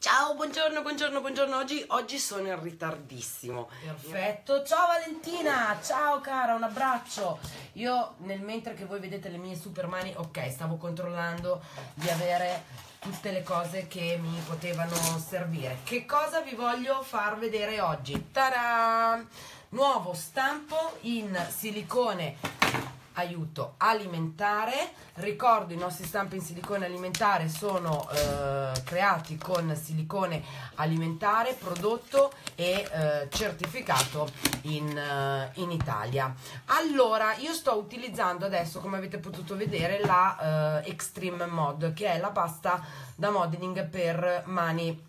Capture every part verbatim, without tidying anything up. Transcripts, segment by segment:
Ciao, buongiorno, buongiorno, buongiorno. Oggi, oggi sono in ritardissimo. Perfetto, ciao Valentina, ciao cara, un abbraccio. Io nel mentre che voi vedete le mie super mani, ok, stavo controllando di avere tutte le cose che mi potevano servire. Che cosa vi voglio far vedere oggi? Ta-da! Nuovo stampo in silicone aiuto alimentare. Ricordo, i nostri stampi in silicone alimentare sono eh, creati con silicone alimentare, prodotto e eh, certificato in, eh, in Italia. Allora, io sto utilizzando adesso, come avete potuto vedere, la eh, Extreme Mod, che è la pasta da modeling per mani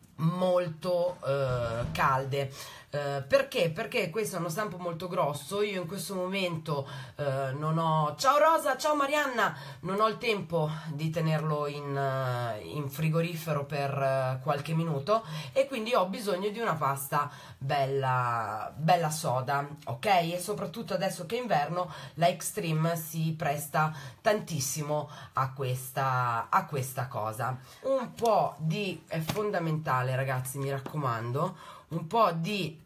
molto eh, calde. Uh, perché? Perché questo è uno stampo molto grosso. Io in questo momento uh, non ho... Ciao Rosa, ciao Marianna! Non ho il tempo di tenerlo in, uh, in frigorifero per uh, qualche minuto e quindi ho bisogno di una pasta bella, bella soda, ok? E soprattutto adesso che è inverno la Extreme si presta tantissimo a questa, a questa cosa. Un po' di... è fondamentale, ragazzi, mi raccomando, un po' di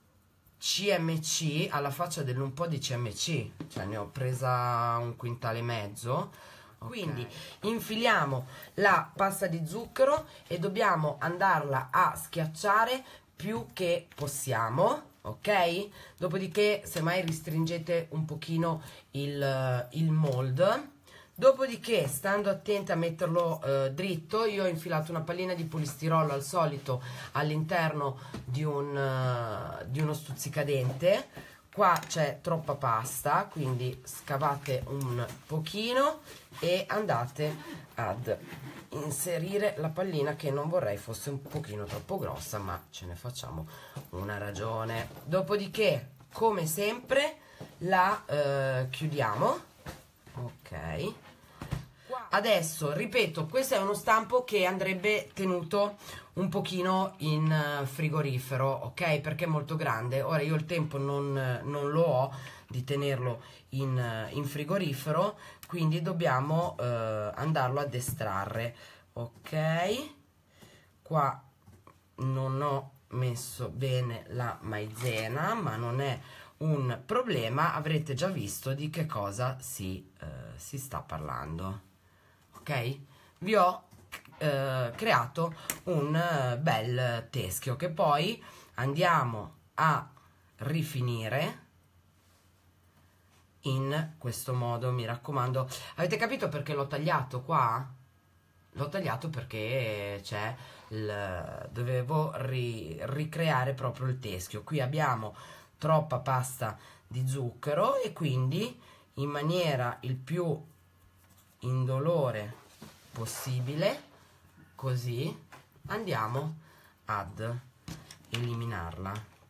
C M C, alla faccia dell'un po' di C M C, cioè ne ho presa un quintale e mezzo. Okay. Quindi infiliamo la pasta di zucchero e dobbiamo andarla a schiacciare più che possiamo, ok? Dopodiché semmai ristringete un pochino il, il mold. Dopodiché, stando attenti a metterlo eh, dritto, io ho infilato una pallina di polistirolo al solito all'interno di, un, uh, di uno stuzzicadente. Qua c'è troppa pasta, quindi scavate un pochino e andate ad inserire la pallina, che non vorrei fosse un pochino troppo grossa, ma ce ne facciamo una ragione. Dopodiché, come sempre, la uh, chiudiamo. Ok, adesso ripeto, questo è uno stampo che andrebbe tenuto un pochino in frigorifero, ok, perché è molto grande. Ora io il tempo non, non lo ho di tenerlo in, in frigorifero, quindi dobbiamo eh, andarlo ad estrarre. Ok, qua non ho messo bene la maizena, ma non è un problema, avrete già visto di che cosa si, eh, si sta parlando, ok? Vi ho eh, creato un eh, bel teschio che poi andiamo a rifinire in questo modo, mi raccomando. Avete capito perché l'ho tagliato qua? L'ho tagliato perché c'è il... dovevo ri, ricreare proprio il teschio. Qui abbiamo troppa pasta di zucchero e quindi in maniera il più indolore possibile, così andiamo ad eliminarla.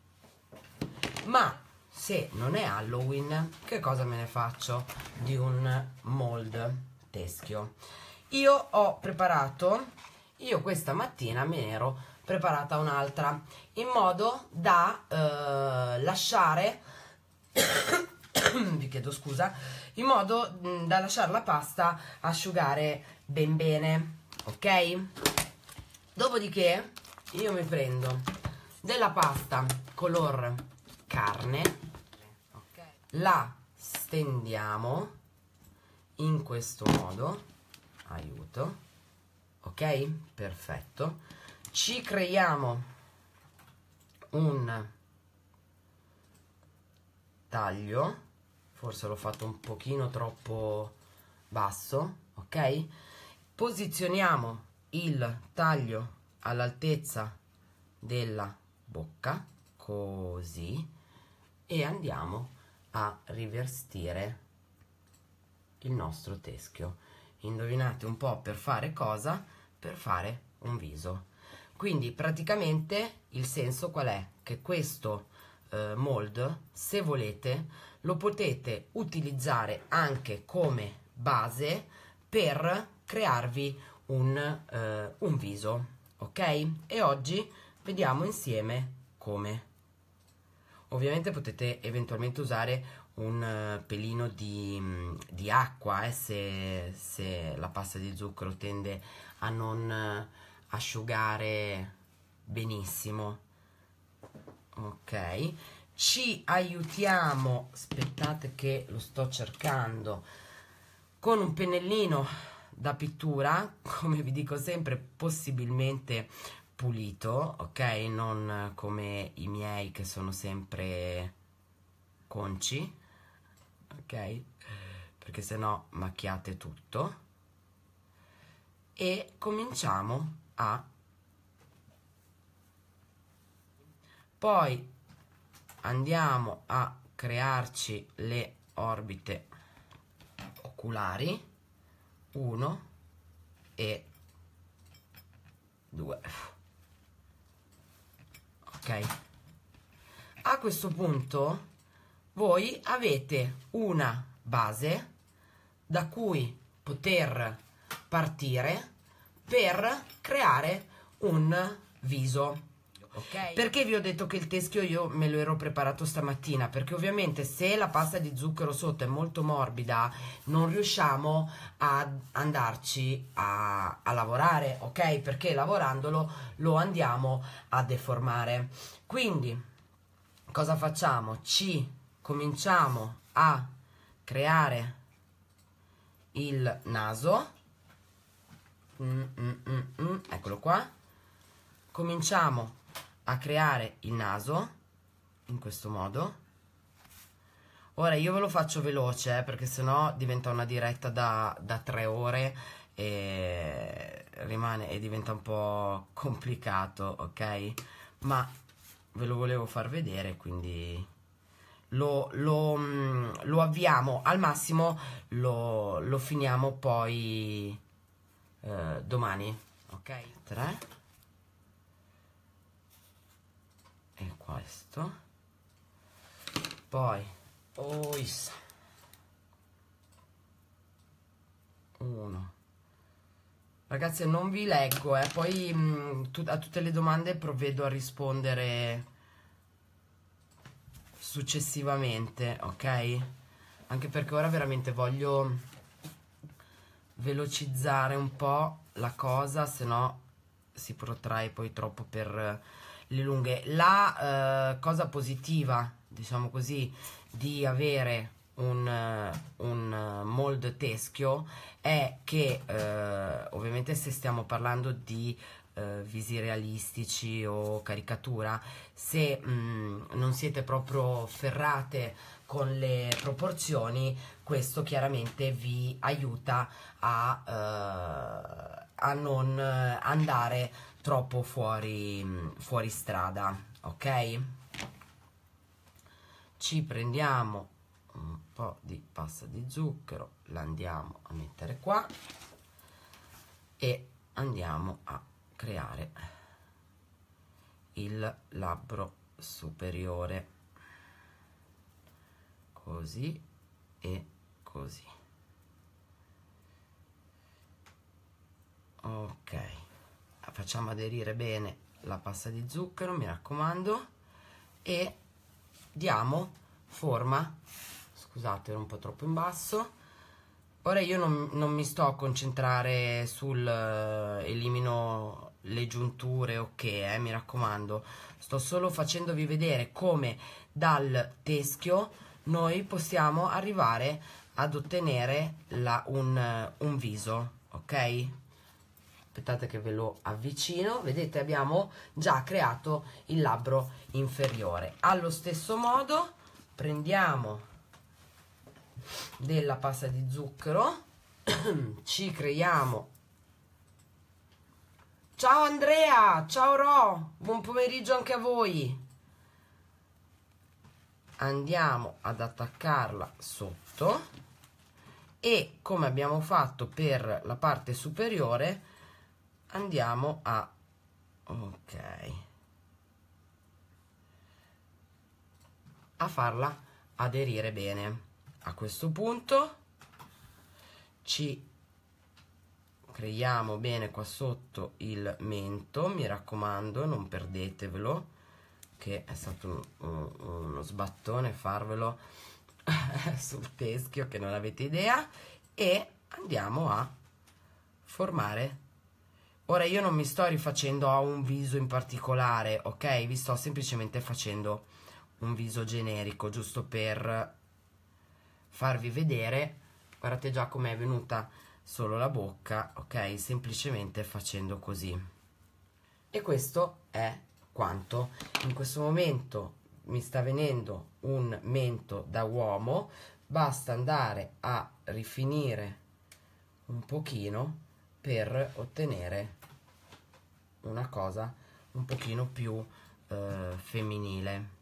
Ma se non è Halloween, che cosa me ne faccio di un mold teschio? Io ho preparato, io questa mattina me ne ero preparata un'altra, in modo da eh, lasciare vi chiedo scusa, in modo mh, da lasciare la pasta asciugare ben bene, ok? Dopodiché io mi prendo della pasta color carne, okay, la stendiamo in questo modo, aiuto, ok? Perfetto. Ci creiamo un taglio, forse l'ho fatto un pochino troppo basso, ok? Posizioniamo il taglio all'altezza della bocca, così, e andiamo a rivestire il nostro teschio. Indovinate un po' per fare cosa? Per fare un viso. Quindi praticamente il senso qual è? Che questo eh, mold, se volete, lo potete utilizzare anche come base per crearvi un, eh, un viso, ok? E oggi vediamo insieme come. Ovviamente potete eventualmente usare un uh, pelino di, di acqua eh, se, se la pasta di zucchero tende a non, asciugare benissimo. Ok, ci aiutiamo, aspettate che lo sto cercando, con un pennellino da pittura, come vi dico sempre, possibilmente pulito, ok, non come i miei che sono sempre conci, ok, perché sennò macchiate tutto. E cominciamo a poi andiamo a crearci le orbite oculari, uno e due. Ok, a questo punto voi avete una base da cui poter partire per creare un viso. Ok, perché vi ho detto che il teschio io me lo ero preparato stamattina? Perché ovviamente se la pasta di zucchero sotto è molto morbida non riusciamo a andarci a, a lavorare, ok? Perché lavorandolo lo andiamo a deformare. Quindi cosa facciamo? Ci cominciamo a creare il naso. mm, mm, mm, mm, eccolo qua. Cominciamo a creare il naso in questo modo. Ora io ve lo faccio veloce, eh, perché sennò diventa una diretta da, da tre ore e rimane e diventa un po' complicato, ok? Ma ve lo volevo far vedere, quindi lo, lo, lo avviamo al massimo, lo, lo finiamo poi eh, domani, ok? tre e questo, poi oh, uno. Ragazzi, non vi leggo, eh. Poi mh, tu, a tutte le domande provvedo a rispondere successivamente, ok? Anche perché ora veramente voglio velocizzare un po' la cosa, se no si protrae poi troppo per le lunghe. La eh, cosa positiva, diciamo così, di avere un, un mold teschio è che eh, ovviamente se stiamo parlando di eh, visi realistici o caricatura, se mh, non siete proprio ferrate con le proporzioni, questo chiaramente vi aiuta a, eh, a non andare troppo fuori, fuori strada, ok? Ci prendiamo un po' di pasta di zucchero, la andiamo a mettere qua e andiamo a creare il labbro superiore, così e così. Ok, facciamo aderire bene la pasta di zucchero, mi raccomando, e diamo forma. Scusate, ero un po' troppo in basso. Ora io non, non mi sto a concentrare sul uh, elimino le giunture o che, eh, mi raccomando, sto solo facendovi vedere come dal teschio noi possiamo arrivare ad ottenere la, un, un viso, ok? Aspettate che ve lo avvicino. Vedete, abbiamo già creato il labbro inferiore. Allo stesso modo prendiamo della pasta di zucchero, ci creiamo. Ciao Andrea, ciao Ro, buon pomeriggio anche a voi. Andiamo ad attaccarla sotto e, come abbiamo fatto per la parte superiore, andiamo a ok a farla aderire bene. A questo punto ci creiamo bene qua sotto il mento, mi raccomando, non perdetevelo, che è stato un, un, uno sbattone farvelo sul teschio che non avete idea, e andiamo a formare Ora io non mi sto rifacendo a un viso in particolare, ok? Vi sto semplicemente facendo un viso generico, giusto per farvi vedere. Guardate già com'è venuta solo la bocca, ok? Semplicemente facendo così. E questo è quanto. In questo momento mi sta venendo un mento da uomo, basta andare a rifinire un pochino per ottenere una cosa un pochino più eh, femminile.